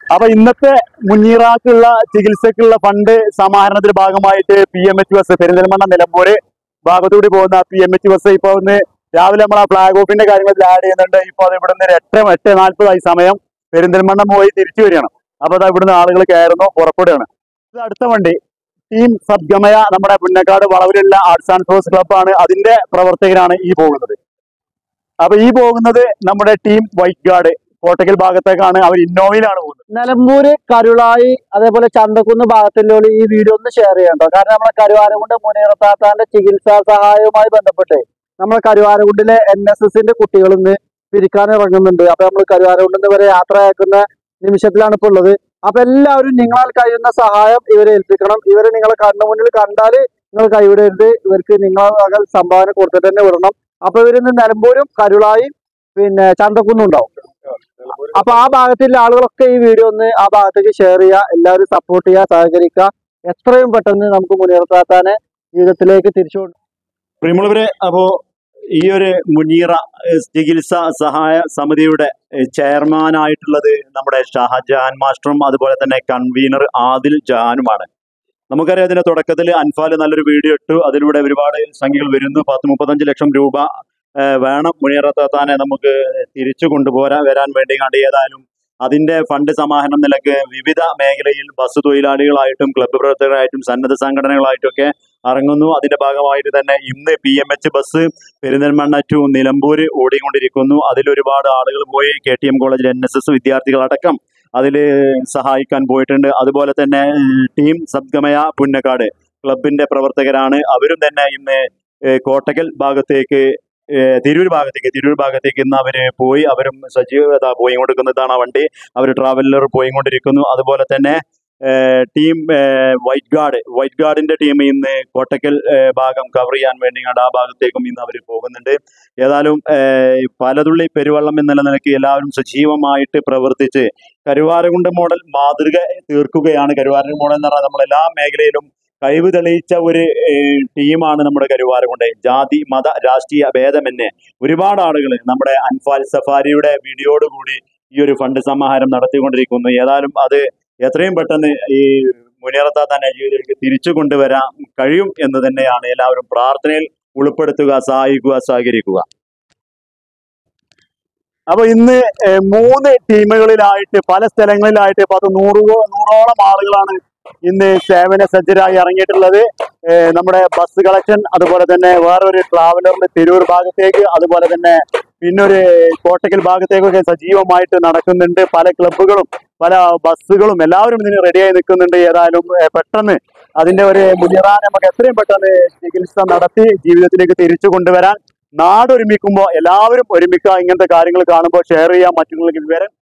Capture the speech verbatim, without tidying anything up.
അപ്പൊ ഇന്നത്തെ മുനീറാക്കുള്ള ചികിത്സക്കുള്ള ഫണ്ട് സമാഹരണത്തിന്റെ ഭാഗമായിട്ട് P M H bus Perinthalmanna Nilambur ഭാഗത്തുകൂടി പോകുന്ന പി എം എച്ച് ബസ് ഇപ്പൊ ഒന്ന് രാവിലെ നമ്മൾ ആ ഫ്ലാഗ് ഓഫിന്റെ കാര്യങ്ങളിൽ ആഡ് ചെയ്യുന്നുണ്ട്. ഇപ്പൊ അത് ഇവിടുന്ന് ഒരു എട്ട് എട്ട് നാൽപ്പതായി സമയം പെരിന്തൽമണ്ണ പോയി തിരിച്ചു വരികയാണ്. അപ്പൊ അത് ഇവിടുന്ന് ആളുകൾ കയറുന്നു, പുറപ്പെടുകയാണ്. ഇത് അടുത്ത വണ്ടി ടീം സദ്ഗമയ നമ്മുടെ പുന്നക്കാട് വളവിലുള്ള ആർട്സ് ആൻഡ് സ്പോർട്സ് ക്ലബ്ബാണ്. അതിന്റെ പ്രവർത്തകരാണ് ഈ പോകുന്നത്. അപ്പൊ ഈ പോകുന്നത് നമ്മുടെ ടീം വൈറ്റ് ഗാർഡ് കോട്ടക്കൽ ഭാഗത്തേക്കാണ്. അവർ ഇന്നോവയിലാണ് പോകുന്നത്. നിലമ്പൂര് കരുളായി അതേപോലെ ചന്തക്കുന്ന് ഭാഗത്തുള്ള ഈ വീഡിയോ ഒന്ന് ഷെയർ ചെയ്യണ്ടോ. കാരണം നമ്മളെ കരുവാരകുണ്ട് മുനീറത്താത്താന്റെ ചികിത്സാ സഹായവുമായി ബന്ധപ്പെട്ട് നമ്മളെ കരുവാരകുണ്ടിലെ എൻ എസ് എസിന്റെ കുട്ടികൾ ഇന്ന് പിരിക്കാൻ ഇറങ്ങുന്നുണ്ട്. അപ്പൊ നമ്മൾ കരുവാരകുണ്ടിന് വരെ യാത്രയാക്കുന്ന നിമിഷത്തിലാണ് ഇപ്പോൾ ഉള്ളത്. അപ്പൊ എല്ലാവരും നിങ്ങളാൽ കഴിയുന്ന സഹായം ഇവരെ ഏൽപ്പിക്കണം. ഇവരെ നിങ്ങളെ കണ്ണു മുന്നിൽ കണ്ടാൽ നിങ്ങൾ കൈവിടരുത്. ഇവർക്ക് നിങ്ങളെ സംഭാവന കൊടുത്തിട്ട് തന്നെ വിടണം. അപ്പൊ ഇവരിന്ന് നിലമ്പൂരും കരുളായും പിന്നെ ചന്തക്കുന്നും ഉണ്ടാവും. അപ്പൊ ആ ഭാഗത്തുള്ള ആളുകളൊക്കെ ഈ വീഡിയോ ഒന്ന് ആ ഭാഗത്തേക്ക് ഷെയർ ചെയ്യുക. എല്ലാവരും സപ്പോർട്ട് ചെയ്യുക, സഹകരിക്കുക. എത്രയും പെട്ടെന്ന് നമുക്ക് മുനീറത്താത്താനെ ജീവിതത്തിലേക്ക് തിരിച്ചു കൊണ്ട് പ്രിയമുള്ളവരെ, അപ്പോ ഈ ഒരു മുനീറ ചികിത്സാ സഹായ സമിതിയുടെ ചെയർമാനായിട്ടുള്ളത് നമ്മുടെ ഷാജഹാൻ മാസ്റ്ററും അതുപോലെ തന്നെ കൺവീനർ ആദിൽ ജഹാനുമാണ്. നമുക്കറിയാം ഇതിന്റെ തുടക്കത്തിൽ അൻഫാൽ നല്ലൊരു വീഡിയോ ഇട്ടു. അതിലൂടെ ഒരുപാട് സംഖ്യകൾ വരുന്നു. പത്ത് മുപ്പത്തഞ്ച് ലക്ഷം രൂപ വേണം മുനീറത്താത്താനെ നമുക്ക് തിരിച്ചു കൊണ്ടുപോരാൻ വരാൻ വേണ്ടി കണ്ട്. ഏതായാലും അതിന്റെ ഫണ്ട് സമാഹരണം നിലക്ക് വിവിധ മേഖലയിൽ ബസ് തൊഴിലാളികളായിട്ടും ക്ലബ്ബ് പ്രവർത്തകരായിട്ടും സന്നദ്ധ സംഘടനകളായിട്ടും ഒക്കെ ഇറങ്ങുന്നു. അതിന്റെ ഭാഗമായിട്ട് തന്നെ ഇന്ന് P M H bus Perinthalmanna to Nilambur ഓടിക്കൊണ്ടിരിക്കുന്നു. അതിലൊരുപാട് ആളുകൾ പോയി. കെ ടി എം കോളേജിൽ എൻ എസ് എസ് വിദ്യാർത്ഥികളടക്കം അതിൽ സഹായിക്കാൻ പോയിട്ടുണ്ട്. അതുപോലെ തന്നെ ടീം സദ്ഗമയ പുന്നക്കാട് ക്ലബിന്റെ പ്രവർത്തകരാണ്. അവരും തന്നെ ഇന്ന് കോട്ടക്കൽ ഭാഗത്തേക്ക് തിരൂർ ഭാഗത്തേക്ക് തിരൂർ ഭാഗത്തേക്ക് ഇന്ന് അവര് പോയി. അവരും സജീവത പോയി കൊണ്ടിരിക്കുന്നതാണ് ആ വണ്ടി. അവർ ട്രാവലർ പോയി കൊണ്ടിരിക്കുന്നു. അതുപോലെ തന്നെ ടീം വൈറ്റ് ഗാർഡ് വൈറ്റ് ഗാർഡിന്റെ ടീം ഇന്ന് കോട്ടക്കൽ ഭാഗം കവർ ചെയ്യാൻ വേണ്ടി കണ്ട് ആ ഭാഗത്തേക്കും ഇന്ന് അവർ പോകുന്നുണ്ട്. ഏതായാലും പലതുള്ളി പെരുവള്ളം എന്നുള്ള നിലയ്ക്ക് എല്ലാവരും സജീവമായിട്ട് പ്രവർത്തിച്ച് കരുവാരകുണ്ട് മോഡൽ മാതൃക തീർക്കുകയാണ്. കരുവാരകുണ്ട് മോഡൽ എന്ന് പറഞ്ഞാൽ നമ്മളെല്ലാ മേഖലയിലും കഴിവ് തെളിയിച്ച ഒരു ടീമാണ് നമ്മുടെ കരുവാരകുണ്ട്. ജാതി മത രാഷ്ട്രീയ ഭേദമെന്നെ ഒരുപാട് ആളുകൾ നമ്മുടെ അൻഫാൽ സഫാരിയുടെ വീഡിയോയോടുകൂടി ഈ ഒരു ഫണ്ട് സമാഹാരം നടത്തിക്കൊണ്ടിരിക്കുന്നു. ഏതായാലും അത് എത്രയും പെട്ടെന്ന് ഈ മുനീറത്താത്താനെ ജീവിതത്തിലേക്ക് തിരിച്ചു കൊണ്ടുവരാൻ കഴിയും എന്ന് തന്നെയാണ് എല്ലാവരും പ്രാർത്ഥനയിൽ ഉൾപ്പെടുത്തുക, സഹായിക്കുക, സഹകരിക്കുക. അപ്പൊ ഇന്ന് മൂന്ന് ടീമുകളിലായിട്ട് പല സ്ഥലങ്ങളിലായിട്ട് പത്ത് നൂറ് നൂറോളം ആളുകളാണ് ഇന്ന് സേവന സജ്ജരായി ഇറങ്ങിയിട്ടുള്ളത്. നമ്മുടെ ബസ് കളക്ഷൻ, അതുപോലെ തന്നെ വേറൊരു ട്രാവലറിന് തിരൂർ ഭാഗത്തേക്ക്, അതുപോലെ തന്നെ പിന്നൊരു കോട്ടക്കൽ ഭാഗത്തേക്കൊക്കെ സജീവമായിട്ട് നടക്കുന്നുണ്ട്. പല ക്ലബ്ബുകളും പല ബസ്സുകളും എല്ലാവരും ഇതിന് റെഡിയായി നിൽക്കുന്നുണ്ട്. ഏതായാലും പെട്ടെന്ന് അതിന്റെ ഒരു മുനീറാനെ നമുക്ക് എത്രയും പെട്ടെന്ന് ചികിത്സ നടത്തി ജീവിതത്തിലേക്ക് തിരിച്ചു കൊണ്ടുവരാൻ നാടൊരുമിക്കുമ്പോൾ എല്ലാവരും ഒരുമിക്കുക. ഇങ്ങനത്തെ കാര്യങ്ങൾ കാണുമ്പോൾ ഷെയർ ചെയ്യാൻ, മറ്റുള്ളവർക്ക് വിവരം